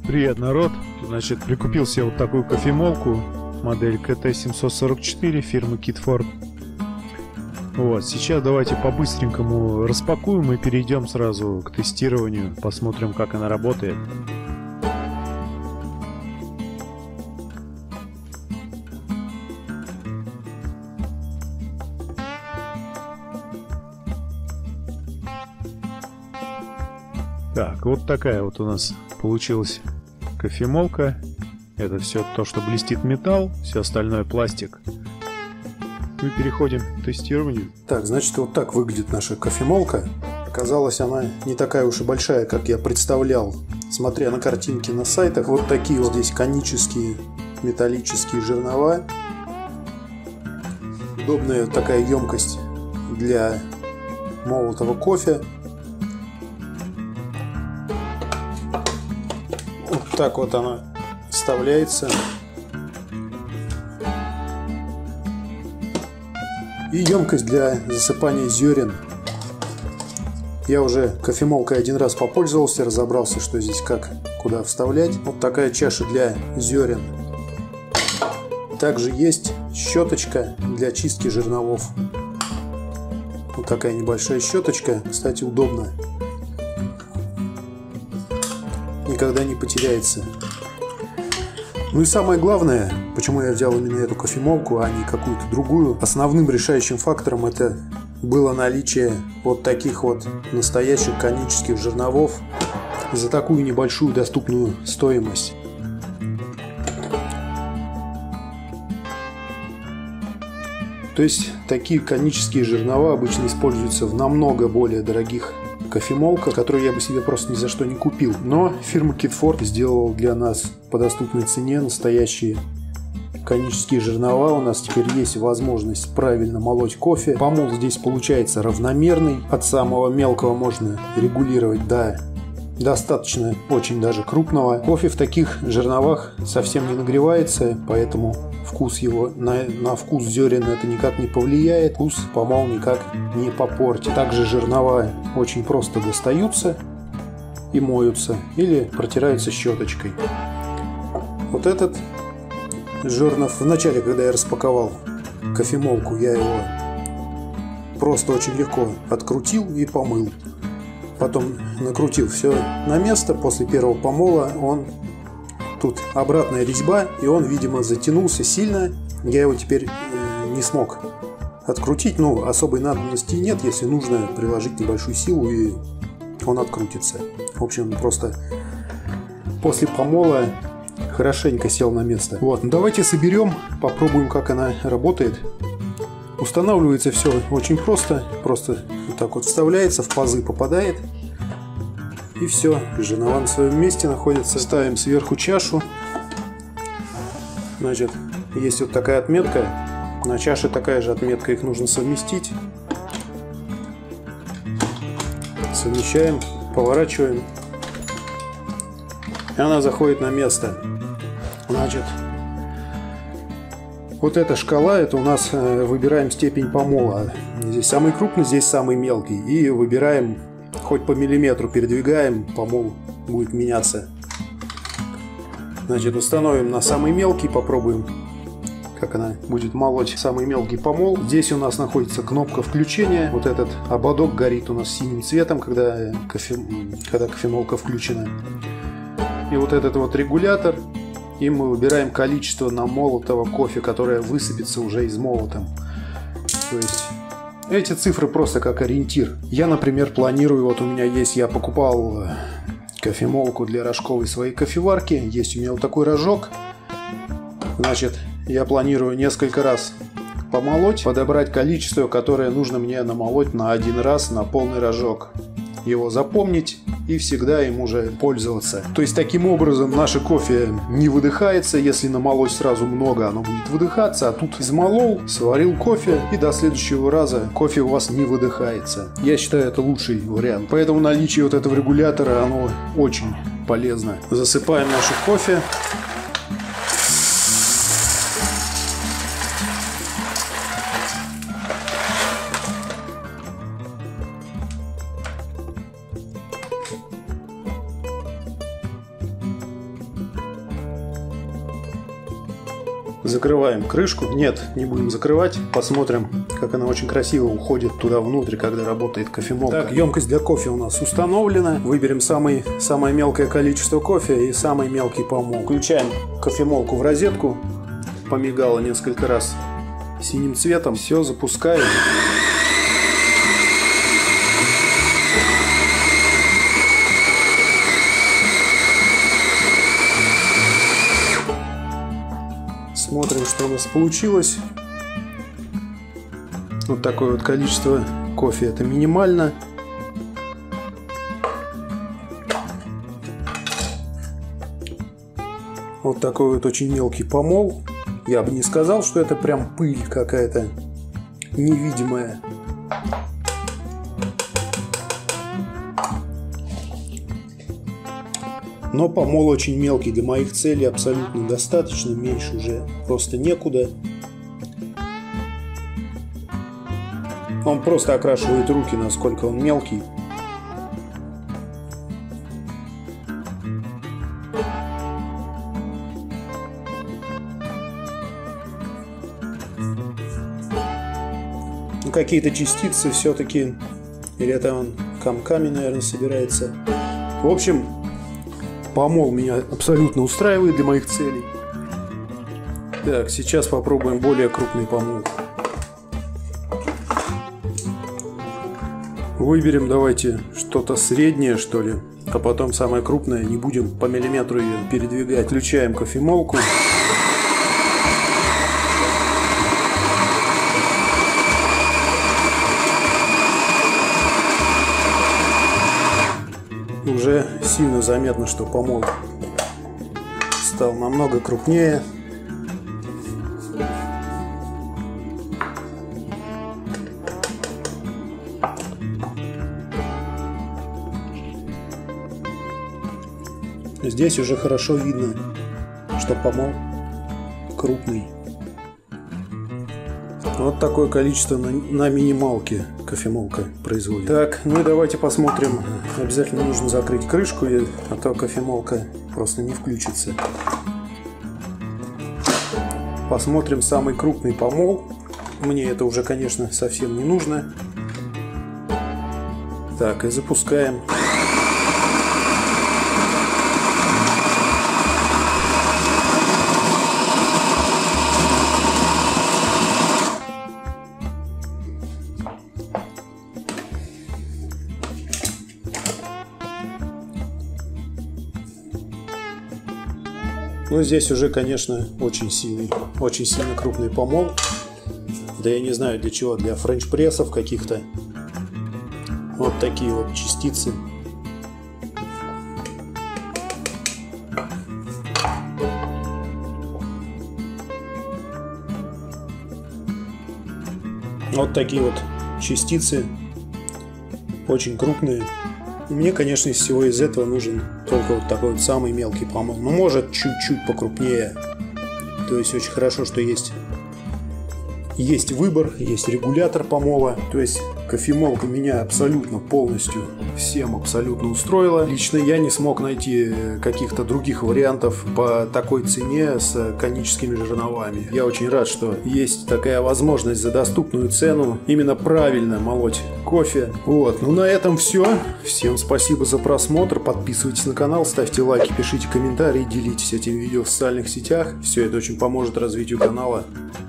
Привет, народ! Значит, прикупил себе вот такую кофемолку, модель КТ-744 фирмы Kitford. Вот, сейчас давайте по-быстренькому распакуем и перейдем сразу к тестированию, посмотрим, как она работает. Так, вот такая вот у нас получилась кофемолка. Это все то, что блестит металл, все остальное пластик. Мы переходим к тестированию. Так, значит, вот так выглядит наша кофемолка. Оказалось, она не такая уж и большая, как я представлял, смотря на картинки на сайтах. Вот такие вот здесь конические металлические жернова. Удобная такая емкость для молотого кофе. Вот так вот она вставляется. И емкость для засыпания зерен. Я уже кофемолкой один раз попользовался, разобрался, что здесь как, куда вставлять. Вот такая чаша для зерен. Также есть щеточка для чистки жерновов. Вот такая небольшая щеточка, кстати, удобно. Никогда не потеряется. Ну и самое главное, почему я взял именно эту кофемолку, а не какую-то другую, основным решающим фактором это было наличие вот таких вот настоящих конических жерновов за такую небольшую доступную стоимость. То есть такие конические жернова обычно используются в намного более дорогих кофемолка, которую я бы себе просто ни за что не купил. Но фирма Kitford сделала для нас по доступной цене настоящие конические жернова. У нас теперь есть возможность правильно молоть кофе. Помол здесь получается равномерный. От самого мелкого можно регулировать до достаточно очень даже крупного. Кофе в таких жерновах совсем не нагревается, поэтому вкус его на вкус зерен это никак не повлияет, вкус помол никак не попортит. Также жернова очень просто достаются и моются или протираются щеточкой. Вот этот жернов, вначале, когда я распаковал кофемолку, я его просто очень легко открутил и помыл. Потом накрутил все на место. После первого помола он тут обратная резьба, и он, видимо, затянулся сильно. Я его теперь не смог открутить, но особой надобности нет. Если нужно, приложить небольшую силу, и он открутится. В общем, просто после помола хорошенько сел на место. Вот, ну давайте соберем, попробуем, как она работает. Устанавливается все очень просто. Просто вот так вот вставляется, в пазы попадает. И все, жернова на своем месте находятся. Ставим сверху чашу. Значит, есть вот такая отметка. На чаше такая же отметка, их нужно совместить. Совмещаем, поворачиваем. И она заходит на место. Значит, вот эта шкала, это у нас выбираем степень помола. Здесь самый крупный, здесь самый мелкий. И выбираем, хоть по миллиметру передвигаем, помол будет меняться. Значит, установим на самый мелкий, попробуем, как она будет молоть самый мелкий помол. Здесь у нас находится кнопка включения. Вот этот ободок горит у нас синим цветом, когда кофемолка включена. И вот этот вот регулятор. И мы выбираем количество намолотого кофе, которое высыпется уже измолотым. То есть эти цифры просто как ориентир. Я, например, планирую, вот у меня есть, я покупал кофемолку для рожковой своей кофеварки. Есть у меня вот такой рожок. Значит, я планирую несколько раз помолоть, подобрать количество, которое нужно мне намолоть на один раз на полный рожок. Его запомнить и всегда им уже пользоваться. То есть таким образом наше кофе не выдыхается. Если намолоть сразу много, оно будет выдыхаться. А тут измолол, сварил кофе, и до следующего раза кофе у вас не выдыхается. Я считаю, это лучший вариант. Поэтому наличие вот этого регулятора, оно очень полезно. Засыпаем наше кофе. Закрываем крышку. Нет, не будем закрывать. Посмотрим, как она очень красиво уходит туда внутрь, когда работает кофемолка. Так, емкость для кофе у нас установлена. Выберем самое мелкое количество кофе и самый мелкий помол. Включаем кофемолку в розетку. Помигала несколько раз синим цветом. Все, запускаем. Смотрим, что у нас получилось. Вот такое вот количество кофе, это минимально. Вот такой вот очень мелкий помол. Я бы не сказал, что это прям пыль какая-то невидимая. Но помол очень мелкий, для моих целей абсолютно достаточно, меньше уже просто некуда. Он просто окрашивает руки, насколько он мелкий. Ну, какие-то частицы все-таки, или это он комками, наверное, собирается. В общем, помол меня абсолютно устраивает для моих целей. Так, сейчас попробуем более крупный помол. Выберем, давайте, что-то среднее, что ли. А потом самое крупное, не будем по миллиметру ее передвигать. Включаем кофемолку. Уже сильно заметно, что помол стал намного крупнее. Здесь уже хорошо видно, что помол крупный. Вот такое количество на минималке кофемолка производит. Так, ну и давайте посмотрим. Обязательно нужно закрыть крышку, а то кофемолка просто не включится. Посмотрим самый крупный помол. Мне это уже, конечно, совсем не нужно. Так, и запускаем. Ну, здесь уже, конечно, очень сильно крупный помол. Да я не знаю для чего, для френч-прессов каких-то. Вот такие вот частицы. Вот такие вот частицы. Очень крупные. Мне, конечно, из всего из этого нужен только вот такой вот самый мелкий помол. Ну, может, чуть-чуть покрупнее. То есть, очень хорошо, что есть выбор, есть регулятор помола. То есть, кофемолка меня абсолютно полностью всем абсолютно устроила. Лично я не смог найти каких-то других вариантов по такой цене с коническими жерновами. Я очень рад, что есть такая возможность за доступную цену именно правильно молоть кофе. Вот, ну на этом все. Всем спасибо за просмотр. Подписывайтесь на канал, ставьте лайки, пишите комментарии, делитесь этим видео в социальных сетях. Все это очень поможет развитию канала.